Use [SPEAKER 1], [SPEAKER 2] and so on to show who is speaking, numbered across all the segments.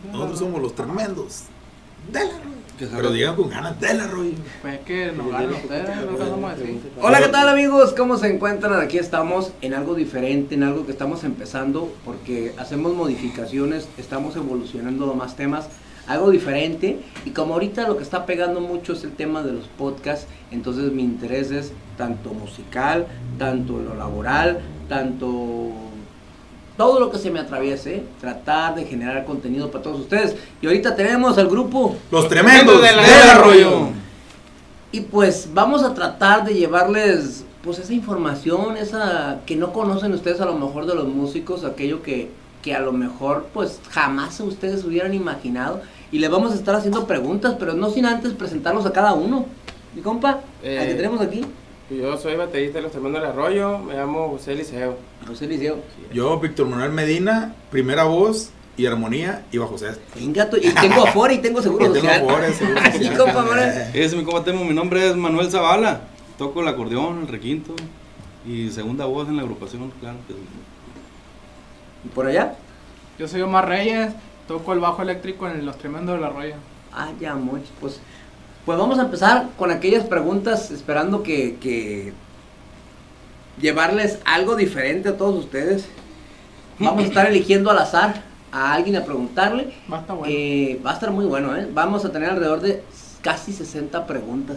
[SPEAKER 1] Nosotros somos los tremendos del arroyo. Pero digan con ganas del arroyo.
[SPEAKER 2] Pues es que nos ganan ustedes, no vamos a decir.
[SPEAKER 3] Hola, ¿qué tal, amigos? ¿Cómo se encuentran? Aquí estamos en algo diferente, en algo que estamos empezando, porque hacemos modificaciones, estamos evolucionando más temas, algo diferente. Y como ahorita lo que está pegando mucho es el tema de los podcasts, entonces mi interés es tanto musical, tanto lo laboral, tanto todo lo que se me atraviese, tratar de generar contenido para todos ustedes. Y ahorita tenemos al grupo
[SPEAKER 1] Los tremendos del arroyo.
[SPEAKER 3] Y pues vamos a tratar de llevarles pues esa información, esa que no conocen ustedes a lo mejor de los músicos, aquello que a lo mejor pues jamás ustedes hubieran imaginado. Y les vamos a estar haciendo preguntas, pero no sin antes presentarlos a cada uno. Mi compa, al que tenemos aquí.
[SPEAKER 4] Yo soy baterista de Los Tremendos del Arroyo, me llamo José Eliseo.
[SPEAKER 3] José Eliseo.
[SPEAKER 1] Yo, Víctor Manuel Medina, primera voz y armonía y bajo sexto.
[SPEAKER 3] Venga, y tengo Afore y tengo seguro social.
[SPEAKER 1] Así,
[SPEAKER 3] compa,
[SPEAKER 5] Ese mi compa Temo, mi nombre es Manuel Zavala. Toco el acordeón, el requinto y segunda voz en la agrupación, claro que sí.
[SPEAKER 3] ¿Y por allá?
[SPEAKER 2] Yo soy Omar Reyes, toco el bajo eléctrico en Los Tremendos del Arroyo.
[SPEAKER 3] Ah, ya, muchos. Pues vamos a empezar con aquellas preguntas, esperando que llevarles algo diferente a todos ustedes. Vamos a estar eligiendo al azar a alguien a preguntarle.
[SPEAKER 2] Va a estar bueno.
[SPEAKER 3] Va a estar muy bueno, ¿eh? Vamos a tener alrededor de casi 60 preguntas.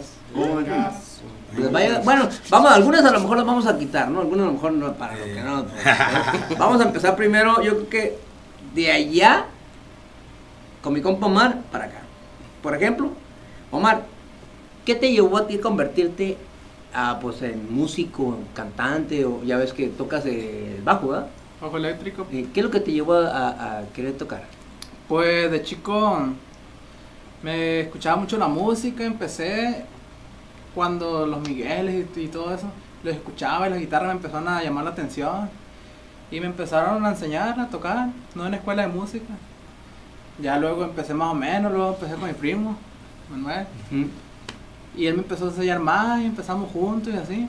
[SPEAKER 3] Bueno, algunas a lo mejor las vamos a quitar, ¿no? Algunas a lo mejor no, para lo que no. Vamos a empezar primero, yo creo que de allá, con mi compa Omar, para acá. Por ejemplo, Omar, ¿qué te llevó a ti a convertirte pues en músico, cantante, o ya ves que tocas el bajo, ¿verdad?
[SPEAKER 2] Bajo eléctrico.
[SPEAKER 3] ¿Qué es lo que te llevó a querer tocar?
[SPEAKER 2] Pues de chico me escuchaba mucho la música, empecé cuando los Migueles y todo eso, los escuchaba y las guitarras me empezaron a llamar la atención y me empezaron a enseñar a tocar, no en escuela de música. Ya luego empecé más o menos, luego empecé con mi primo, Manuel, y él me empezó a enseñar más y empezamos juntos y así.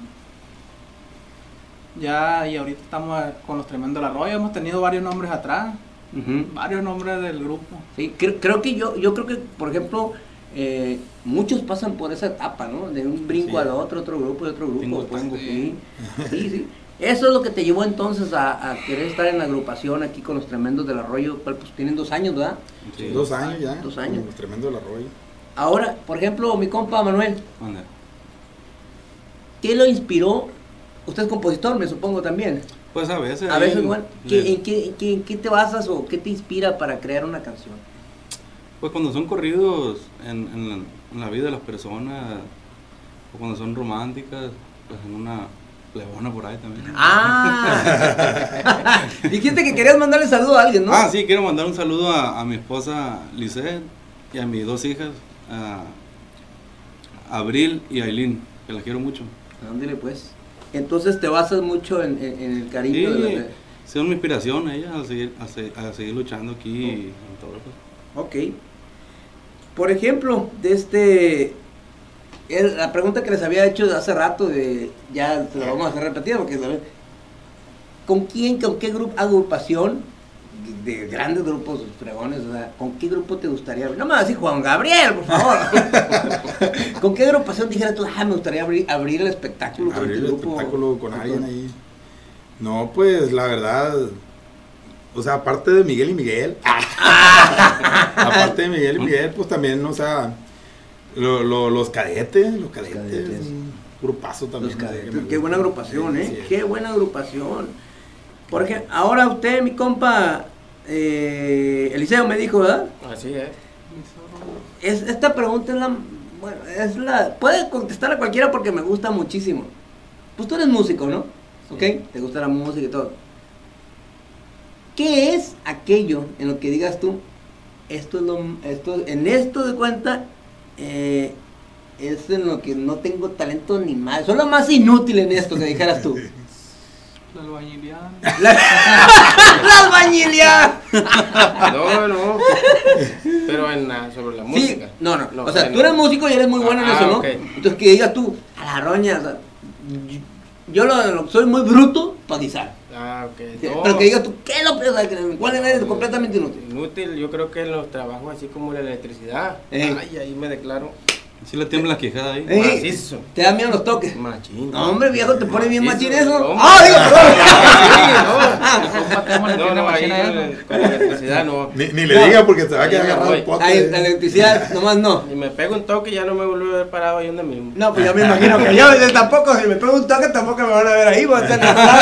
[SPEAKER 2] Ya, y ahorita estamos con Los Tremendos del Arroyo, hemos tenido varios nombres atrás, varios nombres del grupo.
[SPEAKER 3] Sí, creo que yo creo que, por ejemplo, muchos pasan por esa etapa, ¿no? De un brinco al otro grupo y otro grupo. Sí. Eso es lo que te llevó entonces a querer estar en la agrupación aquí con Los Tremendos del Arroyo. Pues tienen 2 años, ¿verdad?
[SPEAKER 1] Sí, 2 años ya.
[SPEAKER 3] 2 años.
[SPEAKER 1] Los Tremendos del Arroyo.
[SPEAKER 3] Ahora, por ejemplo, mi compa Manuel,
[SPEAKER 5] Anda.
[SPEAKER 3] ¿qué lo inspiró? Usted es compositor, me supongo también.
[SPEAKER 5] Pues a veces.
[SPEAKER 3] A veces igual. ¿En qué te basas o qué te inspira para crear una canción?
[SPEAKER 5] Pues cuando son corridos en la vida de las personas, o cuando son románticas, pues en una plebona por ahí también.
[SPEAKER 3] Ah, dijiste que querías mandarle saludo a alguien, ¿no?
[SPEAKER 5] Ah, sí, quiero mandar un saludo a mi esposa Lisette y a mis 2 hijas, a Abril y Aileen, que las quiero mucho.
[SPEAKER 3] Ándale pues. Entonces te basas mucho en el cariño
[SPEAKER 5] Sí,
[SPEAKER 3] de
[SPEAKER 5] son mi inspiración ellas a seguir luchando aquí en todo eso.
[SPEAKER 3] Ok. Por ejemplo, la pregunta que les había hecho hace rato, ya se la vamos a hacer repetida porque ¿con qué agrupación de grandes grupos fregones, o sea, con qué grupo te gustaría? No me vas a decir Juan Gabriel, por favor. ¿Con qué agrupación dijeras tú, me gustaría abrir el espectáculo con
[SPEAKER 1] Abrir
[SPEAKER 3] este
[SPEAKER 1] el
[SPEAKER 3] grupo?
[SPEAKER 1] espectáculo con alguien ahí. No, pues la verdad, o sea, aparte de Miguel y Miguel, pues también, o sea, los cadetes, un grupazo también.
[SPEAKER 3] Los cadetes, qué buena agrupación, ¿eh? Sí, qué buena agrupación. Porque ahora usted, mi compa, Eliseo me dijo, ¿verdad?
[SPEAKER 4] Así es.
[SPEAKER 3] Esta pregunta puede contestar a cualquiera porque me gusta muchísimo. Pues tú eres músico, ¿no? Sí. ¿Ok? Te gusta la música y todo. ¿Qué es aquello en lo que digas tú? En esto de cuenta, es en lo que no tengo talento ni más. Soy lo más inútil en esto que dijeras tú.
[SPEAKER 2] La albañilería.
[SPEAKER 3] La albañilería.
[SPEAKER 4] No. Pero sobre la música.
[SPEAKER 3] Sí, no. O sea, tú eres músico y eres muy bueno en eso, ¿no?
[SPEAKER 4] Okay.
[SPEAKER 3] Entonces que digas tú, a la roña, o sea, yo soy muy bruto para guisar.
[SPEAKER 4] Ah, ok.
[SPEAKER 3] Pero que digas tú, ¿qué es lo peor? ¿Cuál es completamente inútil?
[SPEAKER 4] Inútil, yo creo que en los trabajos así como la electricidad. Ay, ahí me declaro.
[SPEAKER 5] Sí le tiembla la quijada ahí.
[SPEAKER 4] Macizo.
[SPEAKER 3] ¿Te dan miedo los toques?
[SPEAKER 4] Machín.
[SPEAKER 3] No, hombre, viejo, te pone bien
[SPEAKER 4] Macizo,
[SPEAKER 3] machín eso.
[SPEAKER 4] hombre.
[SPEAKER 3] ¡Ah, digo,
[SPEAKER 4] No, ahí con la electricidad no.
[SPEAKER 1] Ni le diga porque se va a quedar
[SPEAKER 4] Ahí me
[SPEAKER 1] agarrado el
[SPEAKER 4] voy.
[SPEAKER 1] pote.
[SPEAKER 3] Ay, la electricidad, nomás no.
[SPEAKER 4] Y me pego un toque y ya no me vuelvo a ver parado ahí donde mismo.
[SPEAKER 3] No, pues yo me imagino que yo tampoco, si me pego un toque, tampoco me van a ver ahí. Voy a estar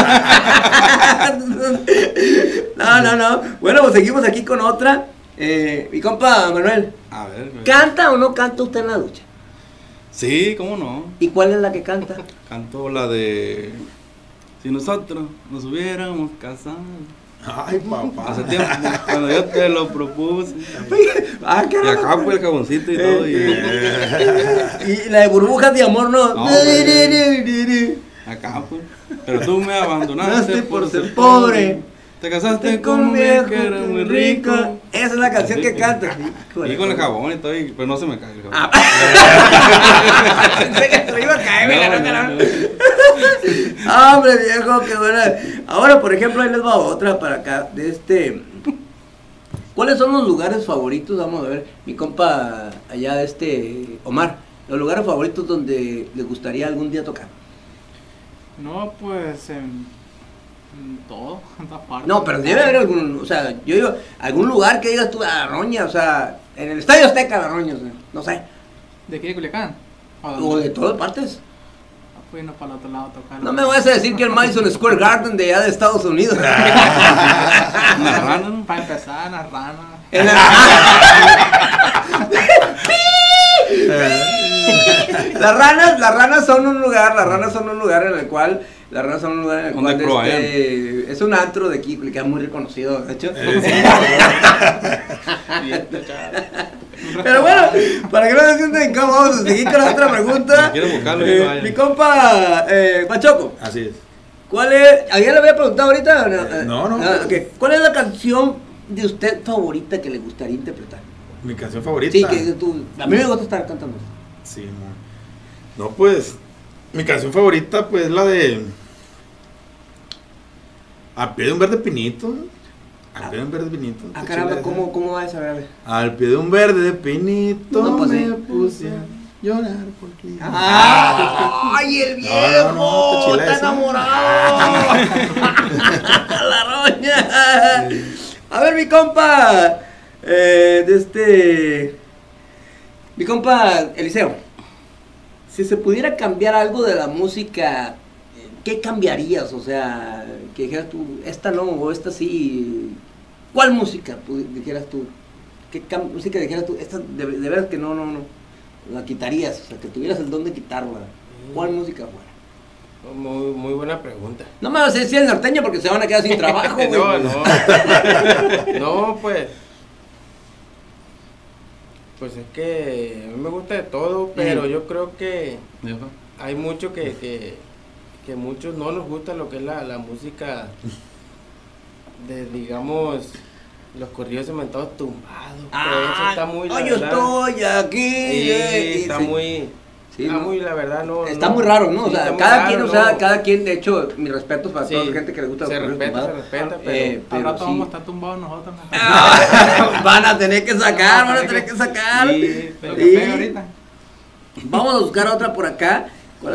[SPEAKER 3] no. Bueno, pues seguimos aquí con otra. Mi compa Manuel,
[SPEAKER 5] A ver.
[SPEAKER 3] ¿canta o no canta usted en la ducha?
[SPEAKER 5] Sí, cómo no.
[SPEAKER 3] ¿Y cuál es la que canta?
[SPEAKER 5] Canto la de... Si nosotros nos hubiéramos casado.
[SPEAKER 1] Ay, papá.
[SPEAKER 5] Hace tiempo, cuando yo te lo propuse.
[SPEAKER 3] Ah,
[SPEAKER 5] Y acá fue el jaboncito y todo. Y
[SPEAKER 3] Y la de burbujas de amor, no.
[SPEAKER 5] No, acá pues. Pero tú me abandonaste por ser pobre. Te casaste con un viejo que era muy rico.
[SPEAKER 3] Esa es la canción que canta.
[SPEAKER 5] Y con el jabón y todo, pero no se me cae el jabón.
[SPEAKER 3] Pensé que te iba a caer,
[SPEAKER 5] No.
[SPEAKER 3] Hombre, viejo, qué buena. Ahora, por ejemplo, ahí les va otra para acá. ¿Cuáles son los lugares favoritos? Vamos a ver, mi compa allá Omar. Los lugares favoritos donde le gustaría algún día tocar.
[SPEAKER 2] No, pues en todo, en todas partes.
[SPEAKER 3] No, pero debe haber algún, o sea, yo digo, algún lugar que digas tú, La Roña, o sea, en el Estadio Azteca, La Roña, o sea, no sé,
[SPEAKER 2] ¿De aquí de Culiacán?
[SPEAKER 3] o de todas partes.
[SPEAKER 2] Pues no para el otro lado a tocar.
[SPEAKER 3] No me vas a decir que el Madison Square Garden de allá de Estados Unidos.
[SPEAKER 5] Una rana, ¿no?
[SPEAKER 2] Para empezar, las ranas.
[SPEAKER 3] En Las ranas son un lugar en el cual es un antro de aquí, que es muy reconocido, de hecho. Pero bueno, para que no se sientan incómodos, vamos a seguir con la otra pregunta.
[SPEAKER 5] Quiero buscarlo, que vaya.
[SPEAKER 3] Mi compa Pachoco,
[SPEAKER 1] Así es.
[SPEAKER 3] ¿cuál es? ¿Alguien le había preguntado ahorita?
[SPEAKER 1] No.
[SPEAKER 3] Ok. ¿Cuál es la canción de usted favorita que le gustaría interpretar?
[SPEAKER 1] Mi canción favorita.
[SPEAKER 3] Sí, que tú. A mí me gusta estar cantando.
[SPEAKER 1] Sí, no, pues, mi canción favorita, pues, la de Al pie de un verde pinito. Al pie de un verde pinito.
[SPEAKER 3] Ah,
[SPEAKER 1] Qué
[SPEAKER 3] caramba,
[SPEAKER 1] chila esa.
[SPEAKER 3] ¿cómo va esa? A ver.
[SPEAKER 1] Al pie de un verde pinito
[SPEAKER 3] No, pues,
[SPEAKER 1] me
[SPEAKER 3] sí.
[SPEAKER 1] puse a llorar porque...
[SPEAKER 3] ¡Ay, el viejo!
[SPEAKER 1] No, está chila
[SPEAKER 3] ¡Está
[SPEAKER 1] esa.
[SPEAKER 3] enamorado! ¡La roña! A ver, mi compa. Mi compa Eliseo. Si se pudiera cambiar algo de la música, ¿qué cambiarías? O sea, que dijeras tú, esta no, o esta sí. ¿Cuál música dijeras tú? ¿Qué música dijeras tú? Esta de veras que no, la quitarías, o sea, que tuvieras el don de quitarla. ¿Cuál música fuera?
[SPEAKER 4] Muy buena pregunta.
[SPEAKER 3] No me vas a decir el norteño porque se van a quedar sin trabajo, güey.
[SPEAKER 4] No, pues. Pues es que a mí me gusta de todo, pero yo creo que hay mucho que muchos no nos gusta lo que es la música de, digamos, los corridos cementados tumbados. Eso está muy, la
[SPEAKER 3] yo
[SPEAKER 4] verdad,
[SPEAKER 3] estoy aquí.
[SPEAKER 4] sí, está
[SPEAKER 3] sí.
[SPEAKER 4] muy...
[SPEAKER 3] Sí,
[SPEAKER 4] está
[SPEAKER 3] ¿no?
[SPEAKER 4] muy, la verdad, no...
[SPEAKER 3] Está
[SPEAKER 4] no,
[SPEAKER 3] muy raro, ¿no?
[SPEAKER 4] sí,
[SPEAKER 3] O sea,
[SPEAKER 4] está muy
[SPEAKER 3] cada
[SPEAKER 4] raro,
[SPEAKER 3] quien,
[SPEAKER 4] ¿no?
[SPEAKER 3] o sea, cada quien, de hecho, mis respetos para
[SPEAKER 4] Sí,
[SPEAKER 3] toda la gente que le gusta
[SPEAKER 4] se
[SPEAKER 3] los corridos
[SPEAKER 4] respeta,
[SPEAKER 3] tumbados.
[SPEAKER 4] pero...
[SPEAKER 2] Al rato
[SPEAKER 3] sí.
[SPEAKER 2] vamos a estar tumbados nosotros.
[SPEAKER 3] Van a tener que sacar, van a tener que sacar.
[SPEAKER 4] Sí,
[SPEAKER 2] Pero
[SPEAKER 3] Sí.
[SPEAKER 2] que pega ahorita.
[SPEAKER 3] Vamos a buscar otra por acá.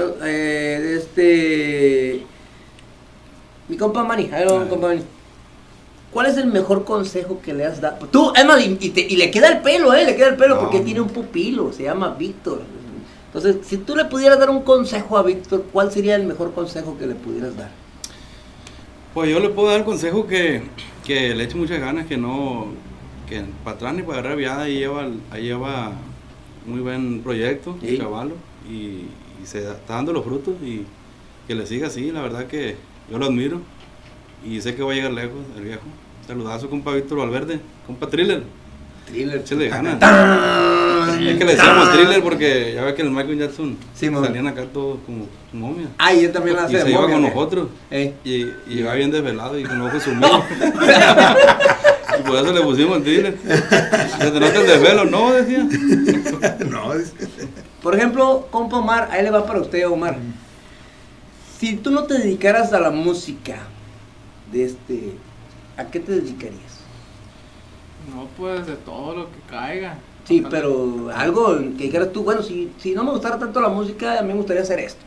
[SPEAKER 3] Mi compa Manny, a ver, mi compa Manny. ¿Cuál es el mejor consejo que le has dado? Tú, es más, y le queda el pelo, le queda el pelo
[SPEAKER 1] No.
[SPEAKER 3] porque tiene un pupilo, se llama Víctor. Entonces, si tú le pudieras dar un consejo a Víctor, ¿cuál sería el mejor consejo que le pudieras dar?
[SPEAKER 5] Pues yo le puedo dar el consejo que le eche muchas ganas, que para atrás ni para agarrar viada, ahí lleva muy buen proyecto,
[SPEAKER 3] Sí.
[SPEAKER 5] chavalo, y se está dando los frutos, y que le siga así, la verdad que yo lo admiro, y sé que va a llegar lejos, el viejo. Saludazo, compa Víctor Valverde, compa Thriller,
[SPEAKER 3] Thriller.
[SPEAKER 5] échale ganas. Es que le decíamos Thriller porque ya ves que el Michael Jackson
[SPEAKER 3] Sí, man.
[SPEAKER 5] salían acá todos como momias.
[SPEAKER 3] Ay, él también la
[SPEAKER 5] Y
[SPEAKER 3] hace
[SPEAKER 5] se
[SPEAKER 3] de
[SPEAKER 5] iba
[SPEAKER 3] momia,
[SPEAKER 5] con
[SPEAKER 3] ¿eh?
[SPEAKER 5] nosotros.
[SPEAKER 3] Eh.
[SPEAKER 5] Y llegaba bien desvelado y con ojos sumidos. Y por eso le pusimos Thriller. Se te nota el desvelo, no, decía.
[SPEAKER 1] No,
[SPEAKER 3] Por ejemplo, compa Omar, ahí le va para usted, Omar. Si tú no te dedicaras a la música, ¿A qué te dedicarías?
[SPEAKER 2] No, pues de todo lo que caiga.
[SPEAKER 3] Sí, pero algo que dijeras tú, bueno, si no me gustara tanto la música, a mí me gustaría hacer esto.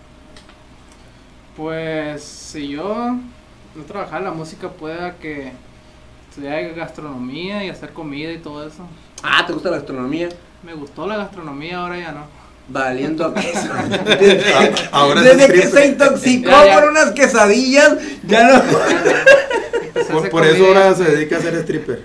[SPEAKER 2] Pues si yo no trabajara en la música, pueda que estudiara gastronomía y hacer comida y todo eso.
[SPEAKER 3] Ah, ¿te gusta la gastronomía?
[SPEAKER 2] Me gustó la gastronomía, ahora ya no.
[SPEAKER 3] Valiendo a queso.
[SPEAKER 1] Ahora
[SPEAKER 3] Desde
[SPEAKER 1] es
[SPEAKER 3] que se intoxicó por unas quesadillas, ya no.
[SPEAKER 1] Por eso ahora se dedica a ser stripper.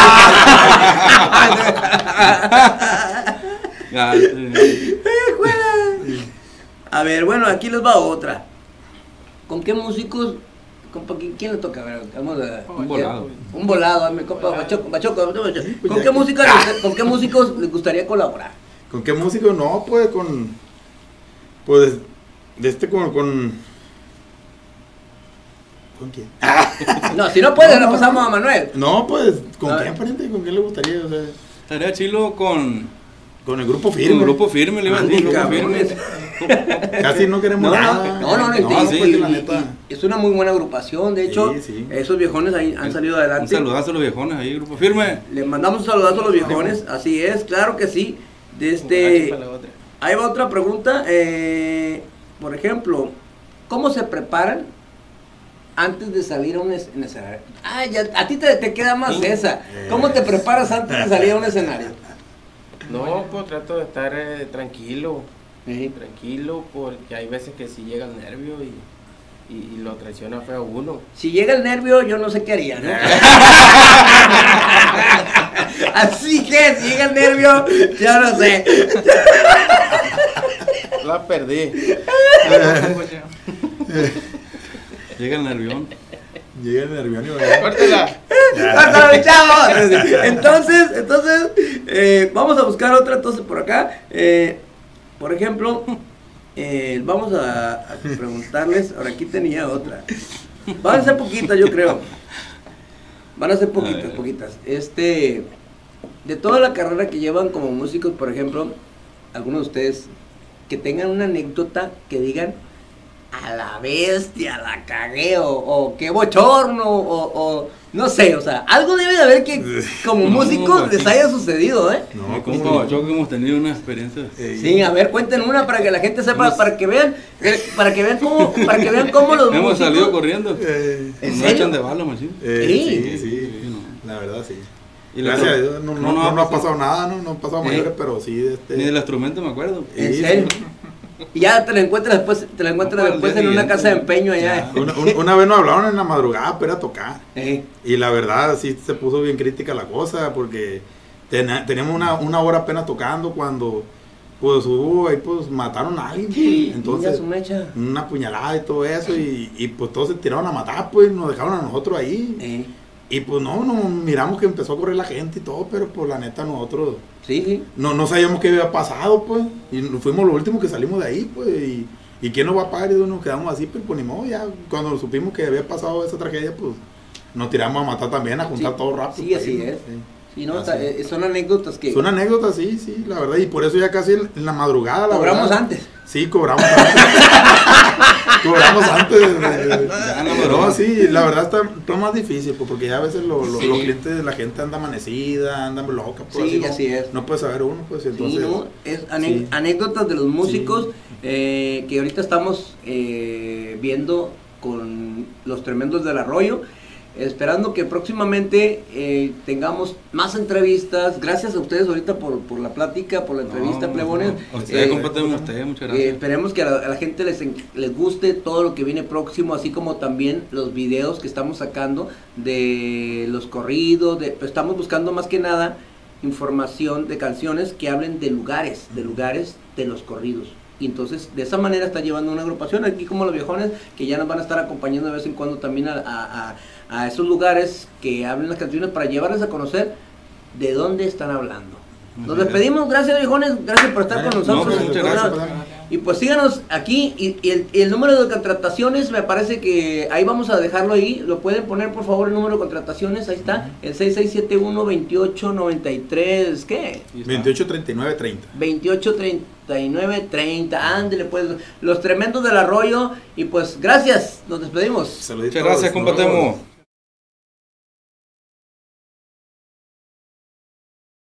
[SPEAKER 3] A ver, bueno, aquí les va otra. ¿Con qué músicos? ¿Quién le toca? A ver, vamos a...
[SPEAKER 5] Un volado.
[SPEAKER 3] Un volado, mi compa Bachoco. ¿Con qué músicos les gustaría colaborar?
[SPEAKER 1] ¿Con qué músico? No, pues con ¿con quién?
[SPEAKER 3] No, si no puedes, la pasamos a Manuel.
[SPEAKER 1] No, pues, ¿con quién, pariente? ¿Con quién le gustaría? O sea,
[SPEAKER 5] estaría chilo con
[SPEAKER 1] el grupo firme.
[SPEAKER 5] Con el grupo firme, le iba a decir, grupo firme.
[SPEAKER 1] Casi no queremos nada.
[SPEAKER 3] No,
[SPEAKER 1] sí,
[SPEAKER 3] pues, la neta. Es una muy buena agrupación, de hecho,
[SPEAKER 1] sí.
[SPEAKER 3] Esos viejones ahí han salido adelante.
[SPEAKER 5] Un saludazo a los viejones ahí, grupo firme.
[SPEAKER 3] Le mandamos un saludazo a los viejones, así es, claro que sí. Ahí va otra pregunta, por ejemplo, ¿cómo se preparan antes de salir a un escenario? Ah, ya, a ti te queda más esa. ¿Cómo te preparas antes de salir a un escenario?
[SPEAKER 4] No, pues trato de estar tranquilo, porque hay veces que sí llega el nervio y lo traiciona feo a uno.
[SPEAKER 3] Si llega el nervio, yo no sé qué haría, ¿no? Así que si llega el nervio, yo no sé.
[SPEAKER 4] La perdí.
[SPEAKER 5] Llega el nervión.
[SPEAKER 1] Llega el nervión y
[SPEAKER 4] ¡Córtala!
[SPEAKER 3] ¡Córtala, chavos! Entonces, vamos a buscar otra entonces por acá. Por ejemplo, vamos a preguntarles. Ahora aquí tenía otra. Van a ser poquitas, yo creo. Van a ser poquitas. De toda la carrera que llevan como músicos, por ejemplo, algunos de ustedes que tengan una anécdota que digan: a la bestia, la cagué, o qué bochorno, o no sé, o sea, algo debe de haber que como músicos les haya sucedido, ¿eh?
[SPEAKER 1] No,
[SPEAKER 5] como yo que hemos tenido una experiencia.
[SPEAKER 3] Sí, a ver, cuenten una para que la gente sepa, para que vean cómo los
[SPEAKER 5] hemos
[SPEAKER 3] músicos
[SPEAKER 5] salido corriendo.
[SPEAKER 3] ¿En
[SPEAKER 5] Nos
[SPEAKER 3] serio?
[SPEAKER 5] echan de bala, machín.
[SPEAKER 1] Sí.
[SPEAKER 5] No.
[SPEAKER 1] La verdad, sí.
[SPEAKER 5] Y
[SPEAKER 1] Gracias a Dios, no ha pasado nada, no ha pasado mayores, pero sí.
[SPEAKER 5] Ni del instrumento me acuerdo.
[SPEAKER 3] ¿En serio? Y ya te la encuentras después, en una casa de empeño allá.
[SPEAKER 1] Una vez nos hablaron en la madrugada para ir a tocar. Y la verdad sí se puso bien crítica la cosa, porque teníamos una hora apenas tocando cuando pues mataron a alguien. Pues. Entonces, una puñalada y todo eso, y pues todos se tiraron a matar, pues nos dejaron a nosotros ahí. Y pues no, miramos que empezó a correr la gente y todo, pero pues la neta nosotros no sabíamos qué había pasado, pues, y fuimos los últimos que salimos de ahí, pues, y quién nos va a pagar, y nos quedamos así, pero pues ni modo, ya cuando supimos que había pasado esa tragedia, pues nos tiramos a matar también, a juntar todo rápido.
[SPEAKER 3] Sí, así es. Sí, no, son anécdotas que...
[SPEAKER 1] Son anécdotas, sí, la verdad, y por eso ya casi en la madrugada, la
[SPEAKER 3] ¿Cobramos
[SPEAKER 1] verdad,
[SPEAKER 3] antes?
[SPEAKER 1] Sí, cobramos antes. Cobramos antes. No, sí, la verdad está más difícil, pues, porque ya a veces los clientes, la gente anda amanecida, anda loca. Pues,
[SPEAKER 3] sí, así es.
[SPEAKER 1] No puede saber uno, pues, entonces...
[SPEAKER 3] Sí, no, es anécdotas de los músicos que ahorita estamos viendo con los Tremendos del Arroyo. Esperando que próximamente tengamos más entrevistas. Gracias a ustedes ahorita por la plática, por la entrevista, plebones.
[SPEAKER 5] Muchas gracias.
[SPEAKER 3] Esperemos que a la gente les guste todo lo que viene próximo, así como también los videos que estamos sacando de los corridos. Pues estamos buscando más que nada información de canciones que hablen de lugares de los corridos. Y entonces de esa manera está llevando una agrupación aquí como los viejones, que ya nos van a estar acompañando de vez en cuando también a esos lugares que hablen las canciones, para llevarles a conocer de dónde están hablando. Nos despedimos, gracias viejones, gracias por estar con nosotros.
[SPEAKER 5] Pues, muchas gracias.
[SPEAKER 3] Y pues síganos aquí, y el número de contrataciones, me parece que ahí vamos a dejarlo ahí, lo pueden poner por favor el número de contrataciones, ahí está, el 6671-2893, ¿qué?
[SPEAKER 1] 283930.
[SPEAKER 3] 283930, ándele pues, los Tremendos del Arroyo, y pues gracias, nos despedimos.
[SPEAKER 1] Saluditos.
[SPEAKER 5] Muchas gracias, compa Temo.